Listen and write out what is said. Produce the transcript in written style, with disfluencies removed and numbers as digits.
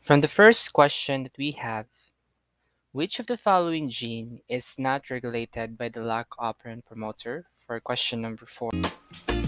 From the first question that we have, which of the following gene is not regulated by the lac operon promoter? For question number 4.